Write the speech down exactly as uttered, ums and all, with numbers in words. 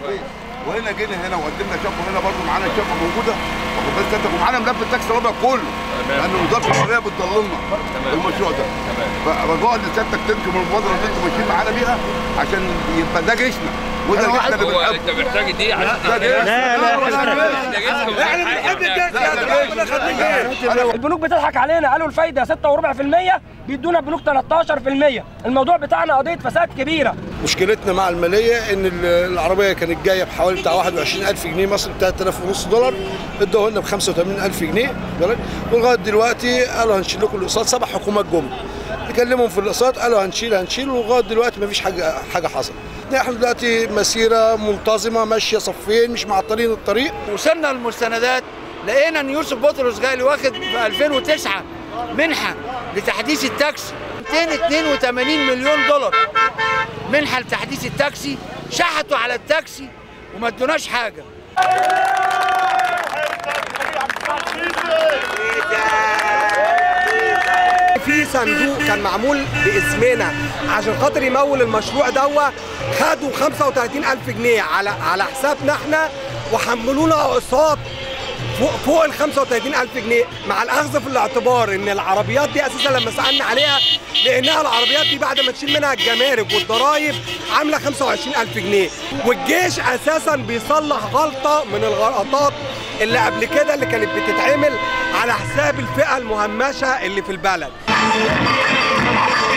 فين؟ وهنا جينا هنا وقدمنا شقه هنا برضه معانا الشقه موجوده واخد بالك انت ومعانا ملف التاكسي الرابع كله لان وزاره الحريه بتضللنا المشروع ده. فرجاء لسيادتك تنكر من المبادره اللي انتم ماشيين معانا بيها عشان يبقى ده جيشنا وده جيشنا اللي بنحبه. انت محتاج دي عشان لا لا لا البنوك بتضحك علينا، قالوا الفايده ستة وربع في المية بيدونا البنوك تلتاشر في المية. الموضوع بتاعنا قضيه فساد كبيره. مشكلتنا مع الماليه ان العربيه كانت جايه بحوالي بتاع واحد وعشرين ألف جنيه مصري ب ثلاثة آلاف ونص دولار، ادوها لنا ب خمسة وثمانين ألف جنيه ولغايه دلوقتي قالوا هنشيل لكم الاقساط. سبع حكومات جم نكلمهم في الاقساط قالوا هنشيل هنشيل ولغايه دلوقتي ما فيش حاجه حاجه حصلت. احنا دلوقتي مسيره منتظمه ماشيه صفين مش معطلين الطريق. وصلنا للمستندات لقينا ان يوسف بطرس جاي واخد في ألفين وتسعة منحه لتحديث التاكسي مئتين واثنين وثمانين مليون دولار منحه لتحديث التاكسي، شحتوا على التاكسي وما ادوناش حاجه. في صندوق كان معمول باسمنا عشان خاطر يمول المشروع دوت، خدوا خمسة وثلاثين ألف جنيه على على حسابنا احنا وحملونا اقساط فوق فوق ال خمسة وثلاثين ألف جنيه، مع الاخذ في الاعتبار ان العربيات دي اساسا لما سالنا عليها لانها العربيات دي بعد ما تشيل منها الجمارك والضرايب عامله خمسة وعشرين ألف جنيه، والجيش اساسا بيصلح غلطه من الغلطات اللي قبل كده اللي كانت بتتعمل على حساب الفئه المهمشه اللي في البلد.